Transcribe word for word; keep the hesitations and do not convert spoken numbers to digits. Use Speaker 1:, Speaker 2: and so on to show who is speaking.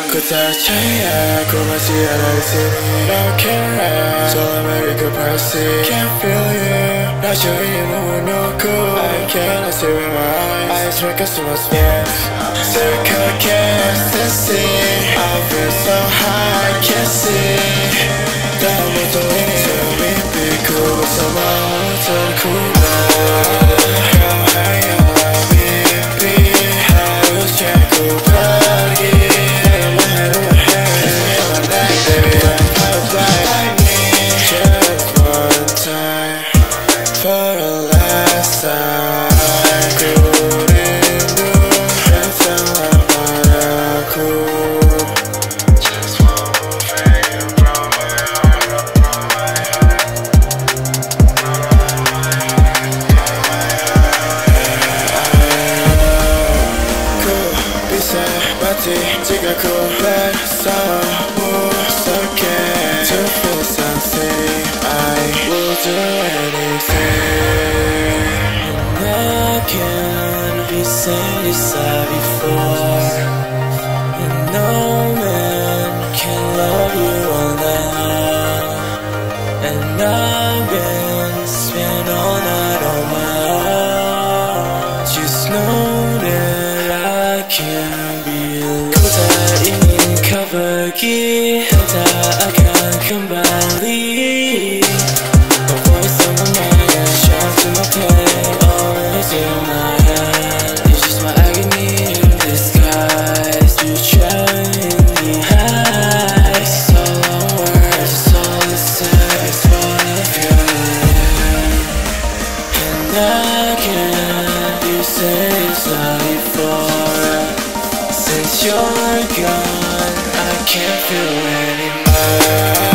Speaker 1: 고달차야 고마지 않아 있으니 이렇게 솔아메리카 팔씨 Can't feel you 나 저의 몸을 놓고 I cannot see with my eyes Eyes make us so sphere Circle can't see I feel so high I can't see 다음부터 이미 비고 서만 cool 지각고 뺏어 무섭게 To feel something I will do anything
Speaker 2: And I can be satisfied before And no man can love you all night long And I've been spent all night on my own Just know that I can be alone Ingin kau pergi tak akan kembali A voice in my mind, shots in my pain Always in my head It's just my agony in disguise You trying me high It's all on words, it's all it says It's what I feel And I can't be satisfied before Since you're gone, I can't feel anymore